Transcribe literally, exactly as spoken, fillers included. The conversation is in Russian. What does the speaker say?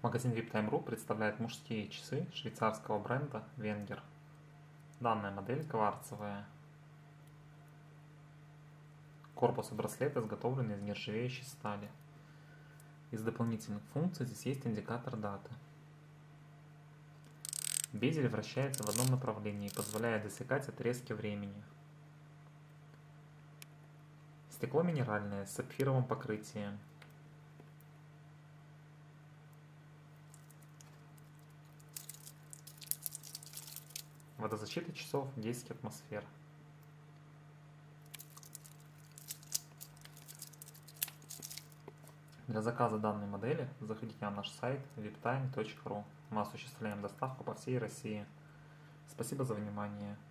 Магазин VIPTime.ru представляет мужские часы швейцарского бренда Wenger. Данная модель кварцевая. Корпус и браслет изготовлены из нержавеющей стали. Из дополнительных функций здесь есть индикатор даты. Безель вращается в одном направлении, позволяя засекать отрезки времени. Стекло минеральное с сапфировым покрытием. Водозащита часов десять атмосфер. Для заказа данной модели заходите на наш сайт виптайм точка ру. Мы осуществляем доставку по всей России. Спасибо за внимание.